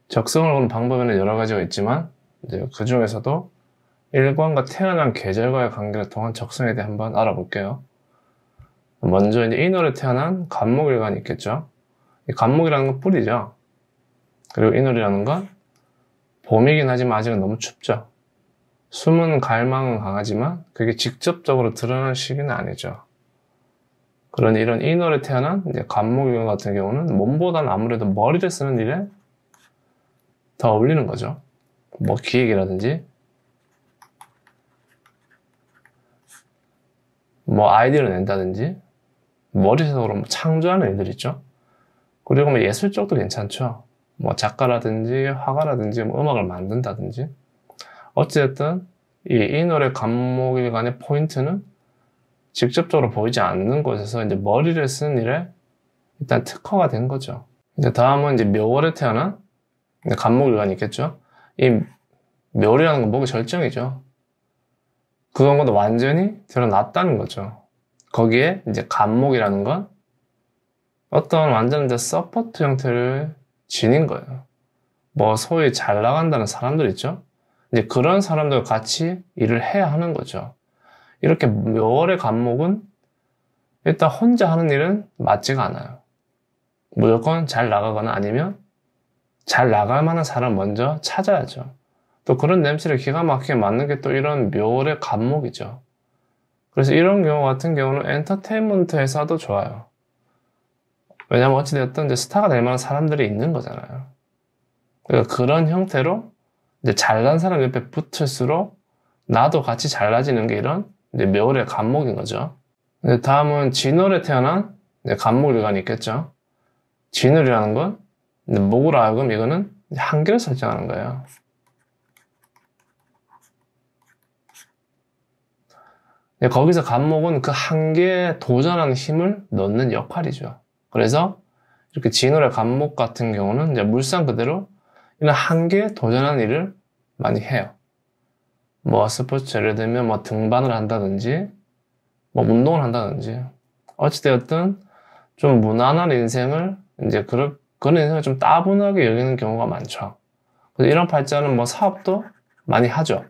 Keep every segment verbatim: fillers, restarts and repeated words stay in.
적성을 거는 방법에는 여러 가지가 있지만 이제 그 중에서도 일관과 태어난 계절과의 관계를 통한 적성에 대해 한번 알아볼게요. 먼저 이제 인월에 태어난 간목일간이 있겠죠. 이 간목이라는 건 뿌리죠. 그리고 인월이라는 건 봄이긴 하지만 아직은 너무 춥죠. 숨은 갈망은 강하지만 그게 직접적으로 드러나는 시기는 아니죠. 그러니 이런 인월에 태어난 이제 간목일간 같은 경우는 몸보다는 아무래도 머리를 쓰는 일에 더 어울리는 거죠. 뭐 기획이라든지 뭐 아이디어를 낸다든지 머리색으로 뭐 창조하는 일들 있죠. 그리고 뭐 예술 쪽도 괜찮죠. 뭐 작가라든지 화가라든지 뭐 음악을 만든다든지. 어찌됐든 이 인월의 간목일간의 포인트는 직접적으로 보이지 않는 곳에서 이제 머리를 쓰는 일에 일단 특화가 된 거죠. 이제 다음은 이제 묘월에 태어난 간목일간이 있겠죠. 이 묘월이라는 건 목의 절정이죠. 그건과도 완전히 드러났다는 거죠. 거기에 이제 간목이라는 건 어떤 완전 이제 서포트 형태를 지닌 거예요. 뭐 소위 잘 나간다는 사람들 있죠. 이제 그런 사람들과 같이 일을 해야 하는 거죠. 이렇게 묘월의 간목은 일단 혼자 하는 일은 맞지가 않아요. 무조건 잘 나가거나 아니면 잘 나갈 만한 사람 먼저 찾아야죠. 또 그런 냄새를 기가 막히게 맡는 게 또 이런 묘월의 간목이죠. 그래서 이런 경우 같은 경우는 엔터테인먼트 회사도 좋아요. 왜냐면 어찌되었든 이제 스타가 될 만한 사람들이 있는 거잖아요. 그러니까 그런 형태로 이제 잘난 사람 옆에 붙을수록 나도 같이 잘나지는 게 이런 이제 묘월의 간목인 거죠. 이제 다음은 진월에 태어난 간목일간이 있겠죠. 진월이라는 건 목으로 하여금 이거는 한계를 설정하는 거예요. 거기서 간목은 그 한계에 도전하는 힘을 넣는 역할이죠. 그래서 이렇게 진월의 간목 같은 경우는 이제 물상 그대로 이런 한계에 도전하는 일을 많이 해요. 뭐 스포츠 예를 들면 뭐 등반을 한다든지 뭐 운동을 한다든지 어찌되었든 좀 무난한 인생을 이제 그런 그런 인생을 좀 따분하게 여기는 경우가 많죠. 그래서 이런 팔자는 뭐 사업도 많이 하죠.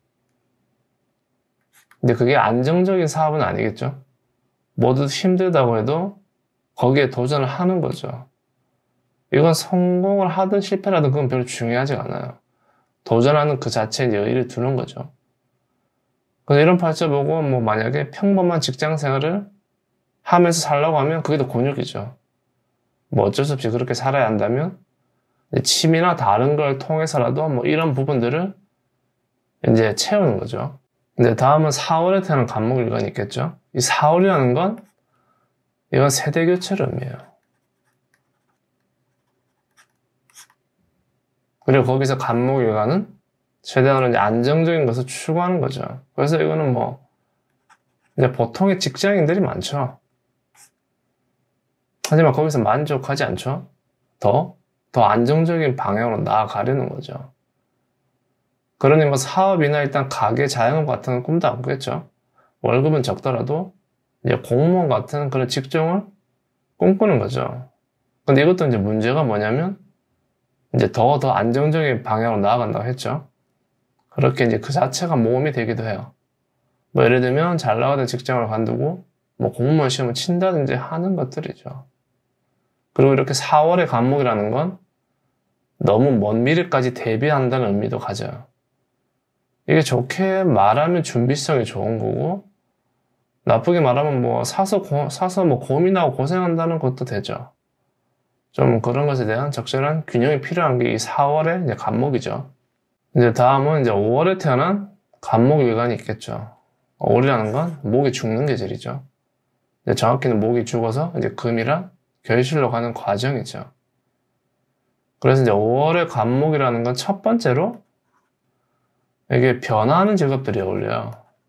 근데 그게 안정적인 사업은 아니겠죠. 모두 힘들다고 해도 거기에 도전을 하는 거죠. 이건 성공을 하든 실패라든 그건 별로 중요하지 않아요. 도전하는 그 자체에 의의를 두는 거죠. 그래서 이런 팔자 보고 뭐 만약에 평범한 직장 생활을 하면서 살라고 하면 그게 더 곤욕이죠. 뭐 어쩔 수 없이 그렇게 살아야 한다면 취미나 다른 걸 통해서라도 뭐 이런 부분들을 이제 채우는 거죠. 근데 다음은 사월에 태어난 간목일간이 있겠죠. 이 사월이라는 건 이건 세대 교체를 의미해요. 그리고 거기서 간목일간은 최대한 이제 안정적인 것을 추구하는 거죠. 그래서 이거는 뭐 이제 보통의 직장인들이 많죠. 하지만 거기서 만족하지 않죠. 더, 더 안정적인 방향으로 나아가려는 거죠. 그러니 뭐 사업이나 일단 가게, 자영업 같은 건 꿈도 안 꾸겠죠. 월급은 적더라도 이제 공무원 같은 그런 직종을 꿈꾸는 거죠. 근데 이것도 이제 문제가 뭐냐면 이제 더 더 안정적인 방향으로 나아간다고 했죠. 그렇게 이제 그 자체가 모험이 되기도 해요. 뭐 예를 들면 잘 나가던 직장을 관두고 뭐 공무원 시험을 친다든지 하는 것들이죠. 그리고 이렇게 사월의 간목이라는 건 너무 먼 미래까지 대비한다는 의미도 가져요. 이게 좋게 말하면 준비성이 좋은 거고 나쁘게 말하면 뭐 사서 고, 사서 뭐 고민하고 고생한다는 것도 되죠. 좀 그런 것에 대한 적절한 균형이 필요한 게 이 사월의 이제 간목이죠. 이제 다음은 이제 오월에 태어난 간목일간이 있겠죠. 오월이라는 건 목이 죽는 계절이죠. 이제 정확히는 목이 죽어서 이제 금이랑 결실로 가는 과정이죠. 그래서 이제 오월의 간목이라는 건 첫 번째로 이게 변화하는 직업들이 어울려요.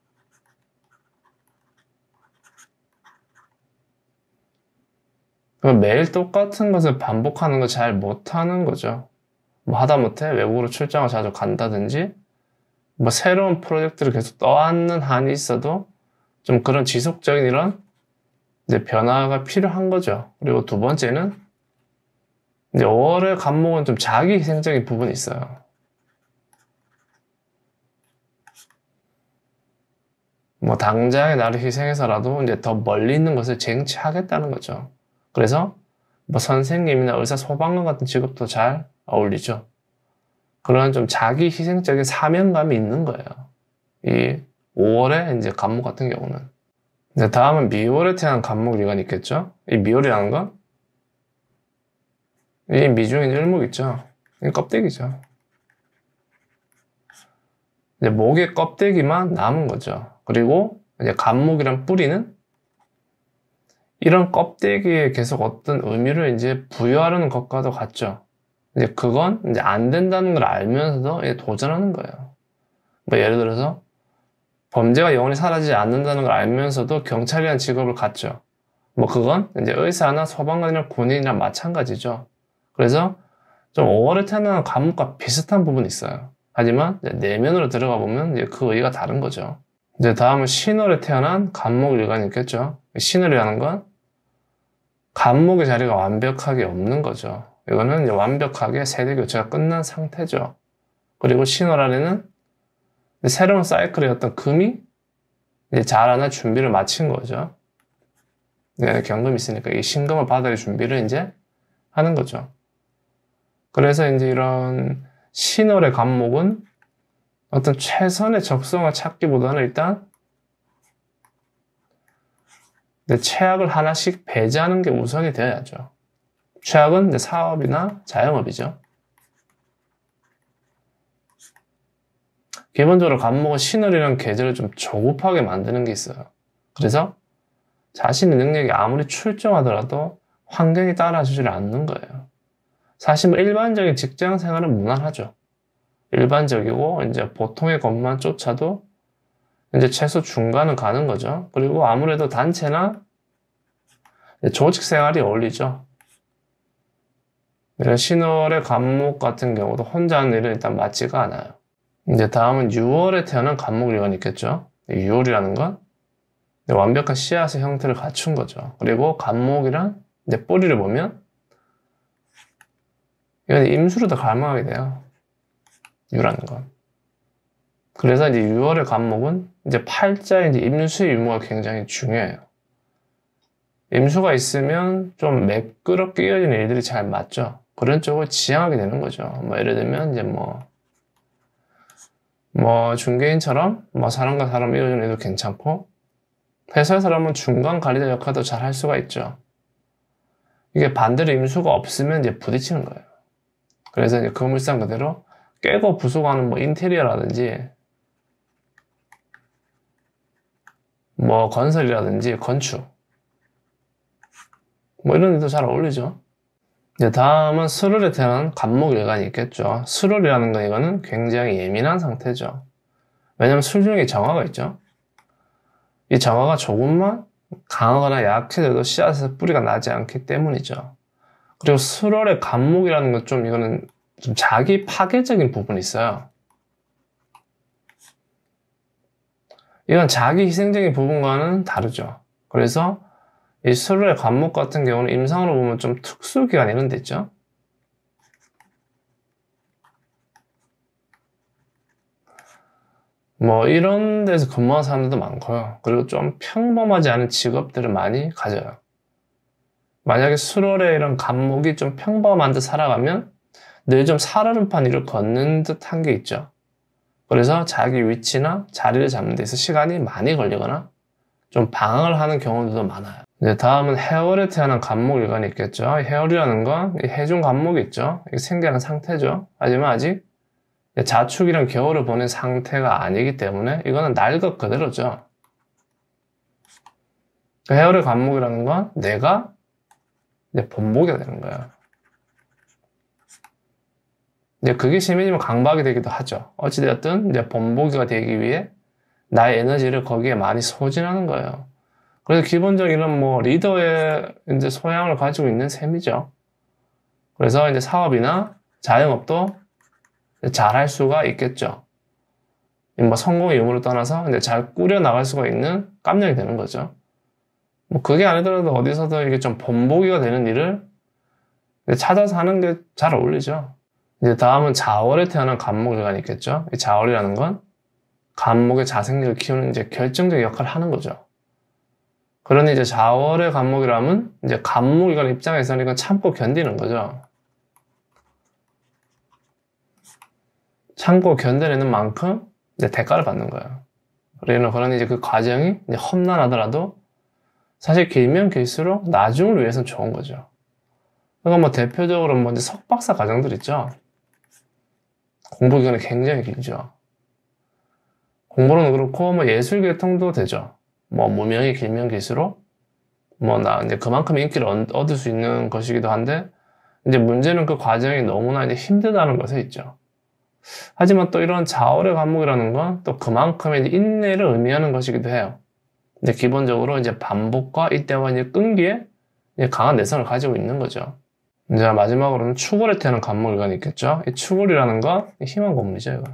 매일 똑같은 것을 반복하는 거 잘 못하는 거죠. 뭐 하다못해 외국으로 출장을 자주 간다든지 뭐 새로운 프로젝트를 계속 떠안는 한이 있어도 좀 그런 지속적인 이런 이제 변화가 필요한 거죠. 그리고 두 번째는 이제 오월의 간목은 좀 자기 희생적인 부분이 있어요. 뭐 당장에 나를 희생해서라도 이제 더 멀리 있는 것을 쟁취하겠다는 거죠. 그래서 뭐 선생님이나 의사, 소방관 같은 직업도 잘 어울리죠. 그런 좀 자기 희생적인 사명감이 있는 거예요. 이 오월의 이제 간목 같은 경우는. 이제 다음은 미월에 태어난 간목 일간이 있겠죠. 이 미월이라는 건 이 미중인 일목 있죠. 이 껍데기죠. 이제 목의 껍데기만 남은 거죠. 그리고 이제 간목이란 뿌리는 이런 껍데기에 계속 어떤 의미를 이제 부여하려는 것과도 같죠. 이제 그건 이제 안 된다는 걸 알면서도 이제 도전하는 거예요. 뭐 예를 들어서 범죄가 영원히 사라지지 않는다는 걸 알면서도 경찰이라는 직업을 갖죠. 뭐 그건 이제 의사나 소방관이나 군인이나 마찬가지죠. 그래서 좀 오월에 태어난 간목과 비슷한 부분이 있어요. 하지만 내면으로 들어가 보면 이제 그 의의가 다른 거죠. 이제 다음은 신월에 태어난 간목 일간이 있겠죠. 신월이라는 건 간목의 자리가 완벽하게 없는 거죠. 이거는 이제 완벽하게 세대 교체가 끝난 상태죠. 그리고 신월 안에는 새로운 사이클의 어떤 금이 이제 자라날 준비를 마친 거죠. 네, 경금이 있으니까 이 신금을 받을 준비를 이제 하는 거죠. 그래서 이제 이런 신월의 간목은 어떤 최선의 적성을 찾기보다는 일단 최악을 하나씩 배제하는 게 우선이 되어야죠. 최악은 이제 사업이나 자영업이죠. 기본적으로 간목은 신월이라는 계절을 좀 조급하게 만드는 게 있어요. 그래서 자신의 능력이 아무리 출중하더라도 환경이 따라주지 않는 거예요. 사실 뭐 일반적인 직장 생활은 무난하죠. 일반적이고 이제 보통의 것만 쫓아도 이제 최소 중간은 가는 거죠. 그리고 아무래도 단체나 조직 생활이 어울리죠. 이런 신월의 간목 같은 경우도 혼자 하는 일은 일단 맞지가 않아요. 이제 다음은 유월에 태어난 간목 일간이 있겠죠. 유월이라는 건 완벽한 씨앗의 형태를 갖춘 거죠. 그리고 간목이란 이제 뿌리를 보면 이건 임수로 더 갈망하게 돼요. 유라는 건. 그래서 이제 유월의 간목은 이제 팔자의 이제 임수의 유무가 굉장히 중요해요. 임수가 있으면 좀 매끄럽게 이어지는 일들이 잘 맞죠. 그런 쪽을 지향하게 되는 거죠. 뭐 예를 들면 이제 뭐, 뭐 중개인처럼 뭐 사람과 사람 이어지는 일도 괜찮고, 회사에서라면 중간 관리자 역할도 잘 할 수가 있죠. 이게 반대로 임수가 없으면 이제 부딪히는 거예요. 그래서 이제 그 물상 그대로 깨고 부수고하는 뭐 인테리어라든지 뭐 건설이라든지 건축 뭐 이런 데도 잘 어울리죠. 이제 다음은 술월에 태어난 간목 일간이 있겠죠. 술월이라는 건 이거는 굉장히 예민한 상태죠. 왜냐면 술 중에 정화가 있죠. 이 정화가 조금만 강하거나 약해져도 씨앗에서 뿌리가 나지 않기 때문이죠. 그리고 술월의 간목이라는 건 좀 이거는 좀 자기 파괴적인 부분이 있어요. 이건 자기 희생적인 부분과는 다르죠. 그래서 이 술월의 간목 같은 경우는 임상으로 보면 좀 특수기관 이런 데 있죠. 뭐 이런 데서 근무하는 사람들도 많고요. 그리고 좀 평범하지 않은 직업들을 많이 가져요. 만약에 술월에 이런 간목이 좀 평범한 듯 살아가면 늘 좀 살얼음판 위를 걷는 듯한 게 있죠. 그래서 자기 위치나 자리를 잡는 데 있어서 시간이 많이 걸리거나 좀 방황을 하는 경우들도 많아요. 이제 다음은 해월에 태어난 간목 일간이 있겠죠. 해월이라는 건 해중 간목이 있죠. 이게 생겨난 상태죠. 하지만 아직 자축이랑 겨울을 보낸 상태가 아니기 때문에 이거는 날 것 그대로죠. 해월의 간목이라는 건 내가 이제 본보기가 되는 거예요. 이제 그게 심해지면 강박이 되기도 하죠. 어찌되었든 이제 본보기가 되기 위해 나의 에너지를 거기에 많이 소진하는 거예요. 그래서 기본적인 뭐 리더의 이제 소양을 가지고 있는 셈이죠. 그래서 이제 사업이나 자영업도 잘 할 수가 있겠죠. 뭐 성공의 유무를 떠나서 이제 잘 꾸려 나갈 수가 있는 깜냥이 되는 거죠. 뭐 그게 아니더라도 어디서도 이게 좀 본보기가 되는 일을 찾아서 하는 게 잘 어울리죠. 이제 다음은 자월에 태어난 간목일간이 있겠죠. 이 자월이라는 건 간목의 자생력을 키우는 이제 결정적인 역할을 하는 거죠. 그러니 이제 자월의 간목이라면 이제 간목일간 입장에서는 이건 참고 견디는 거죠. 참고 견뎌내는 만큼 이제 대가를 받는 거예요. 그러니 그런 이제 그 과정이 이제 험난하더라도 사실 길면 길수록 나중을 위해서는 좋은 거죠. 그러니까 뭐 대표적으로 뭐 이제 석박사 과정들 있죠. 공부 기간이 굉장히 길죠. 공부는 그렇고 뭐 예술 계통도 되죠. 뭐 무명이 길면 길수록 뭐 나 이제 그만큼 인기를 얻을 수 있는 것이기도 한데 이제 문제는 그 과정이 너무나 이제 힘들다는 것에 있죠. 하지만 또 이런 자월의 과목이라는 건 또 그만큼의 인내를 의미하는 것이기도 해요. 이제 기본적으로 이제 반복과 이때와 이제 끈기에 이제 강한 내성을 가지고 있는 거죠. 이제 마지막으로는 추골에 태어난 간목일간이 있겠죠. 이 추골이라는 건 희망 고문이죠, 이거.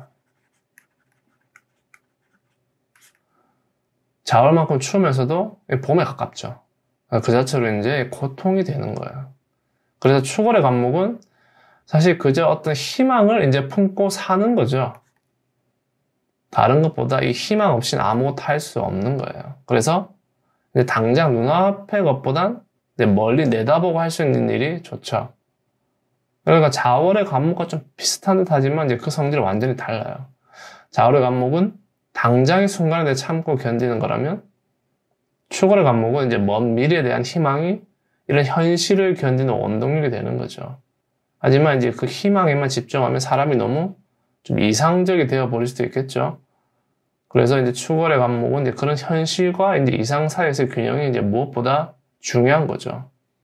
자월만큼 추우면서도 봄에 가깝죠. 그 자체로 이제 고통이 되는 거예요. 그래서 추골의 간목은 사실 그저 어떤 희망을 이제 품고 사는 거죠. 다른 것보다 이 희망 없이는 아무것도 할 수 없는 거예요. 그래서 이제 당장 눈앞의 것보단 이제 멀리 내다보고 할 수 있는 일이 좋죠. 그러니까 자월의 간목과 좀 비슷한 듯 하지만 이제 그 성질은 완전히 달라요. 자월의 간목은 당장의 순간에 대해 참고 견디는 거라면 추골의 간목은 이제 먼 미래에 대한 희망이 이런 현실을 견디는 원동력이 되는 거죠. 하지만 이제 그 희망에만 집중하면 사람이 너무 좀 이상적이 되어 버릴 수도 있겠죠. 그래서 이제 추골의 간목은 이제 그런 현실과 이제 이상 사이에서의 균형이 이제 무엇보다 중요한 거죠.